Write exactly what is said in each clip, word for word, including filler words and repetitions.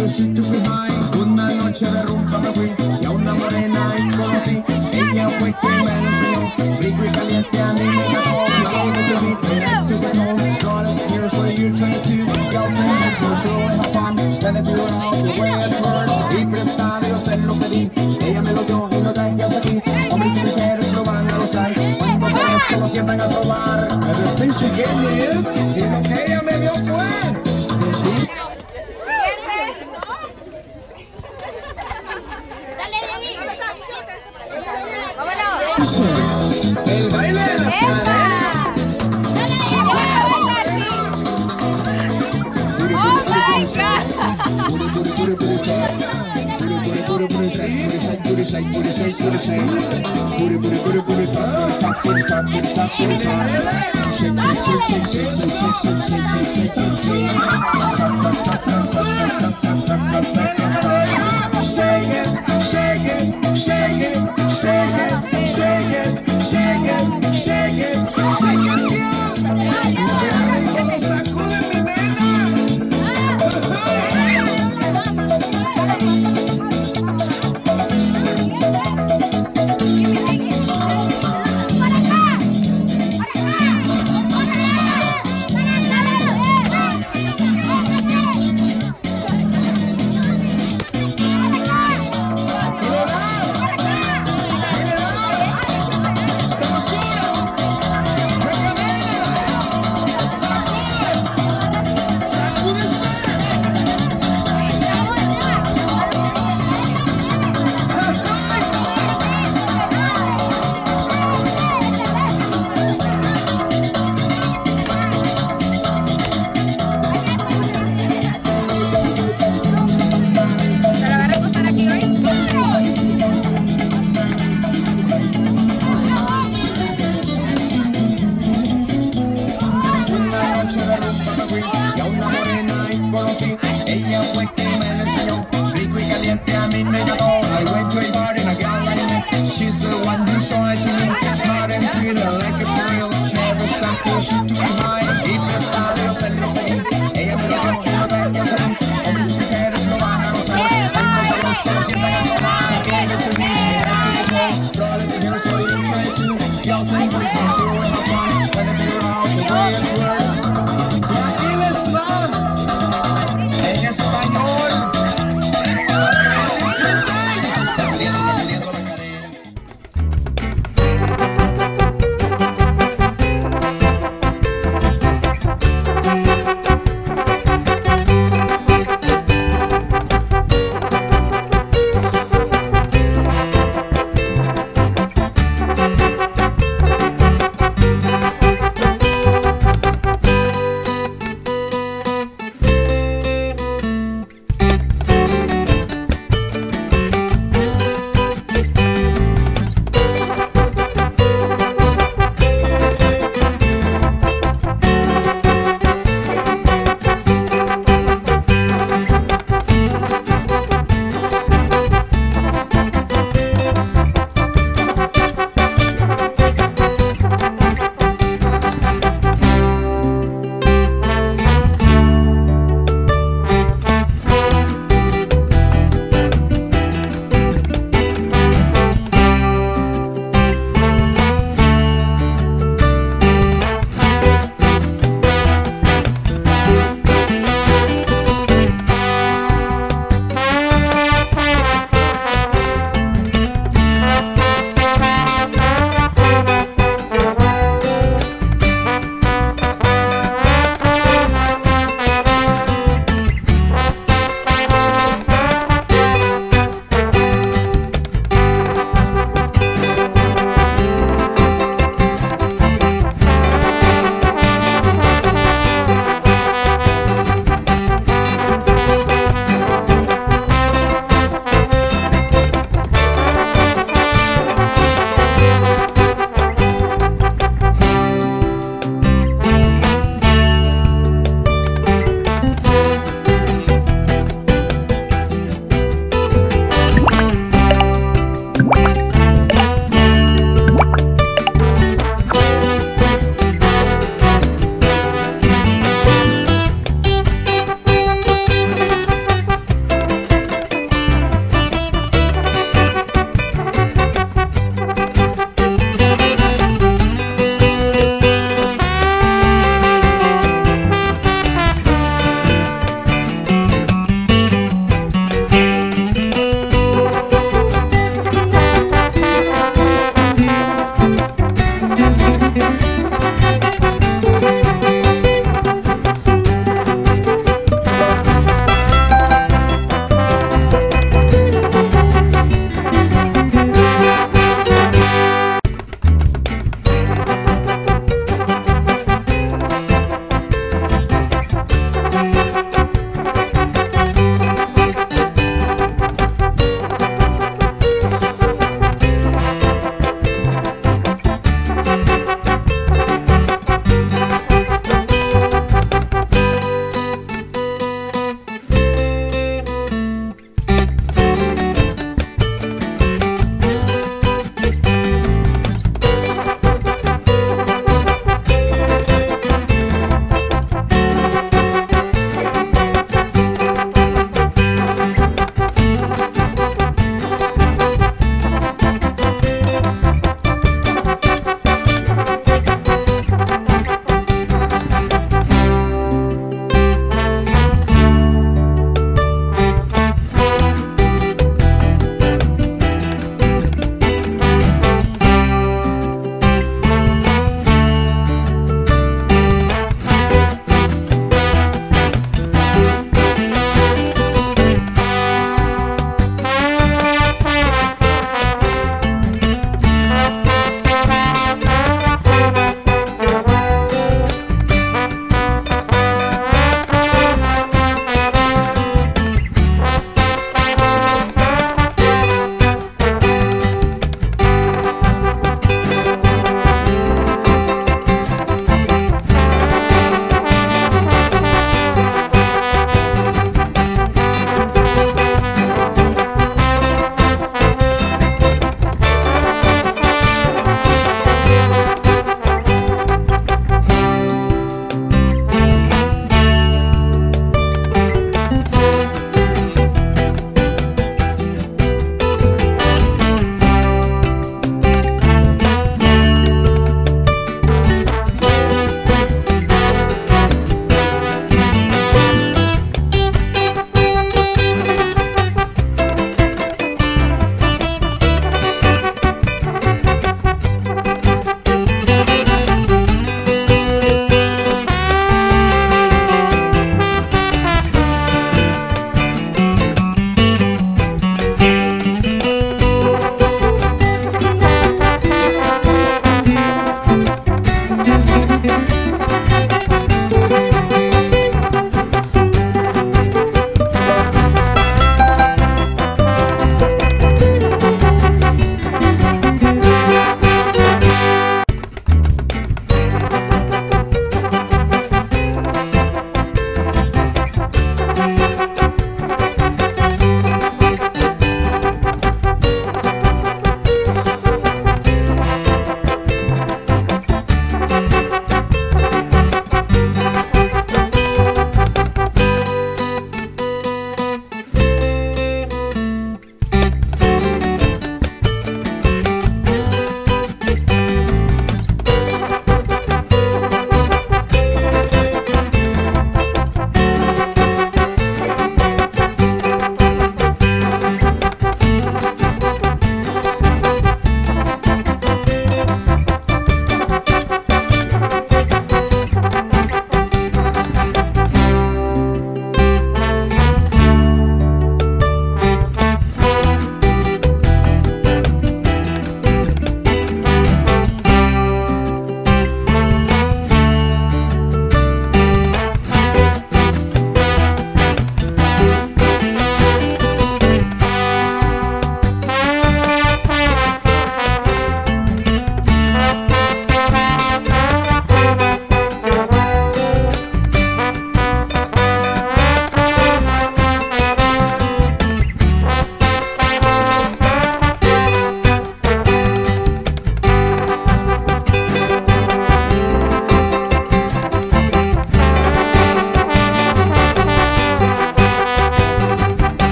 Una noche de rumba me fui y a una morena y conocí. Ella fue quien me enseñó, rico y caliente a mí me tocó. She gave it to me, and I took it home. Got it here, so you're twenty-two. Y'all think it's for sure have fun. Then if you're out the way it hurts. Y prestado yo se lo pedí, ella me lo dio y lo traigas aquí. Hombres y mujeres lo van a gozar, cuando se se lo sientan a probar. Everything she gave me is, y lo que ella me dio fue. El baile de las cadenas. Oh my God. Shake it, shake it, shake it, shake it, shake it, shake it, shake it, shake it, como sacude mi nena. Ella fue quien me enseñó, rico y caliente a mí me llamó. I went to a party and a gal I met, she's the one who saw it to me. Hot and feeling like it's real, never stop till she too high. Y prestado yo se lo pedí, ella me lo dio y lo traía a mí. Hombres y mujeres lo van a gozar, cuando se lo sientan a probar. She gave it to me, and I took it home. Brought it to here so you try to. Y'all think we're for sure have fun, when they figure out the way it works. Y aquí les va. En español, saliendo, saliendo la cadena.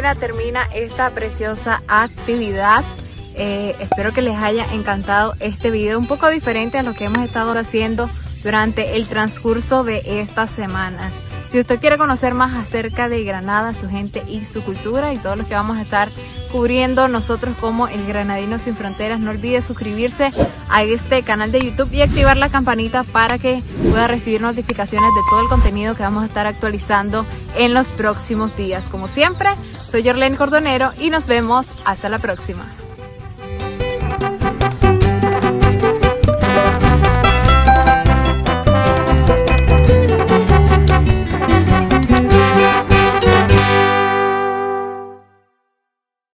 manera termina esta preciosa actividad. Eh, espero que les haya encantado este video, un poco diferente a lo que hemos estado haciendo durante el transcurso de esta semana. Si usted quiere conocer más acerca de Granada, su gente y su cultura y todo lo que vamos a estar cubriendo nosotros como El Granadino Sin Fronteras, no olvide suscribirse a este canal de YouTube y activar la campanita para que pueda recibir notificaciones de todo el contenido que vamos a estar actualizando en los próximos días. Como siempre, soy Yorlene Cordonero y nos vemos hasta la próxima.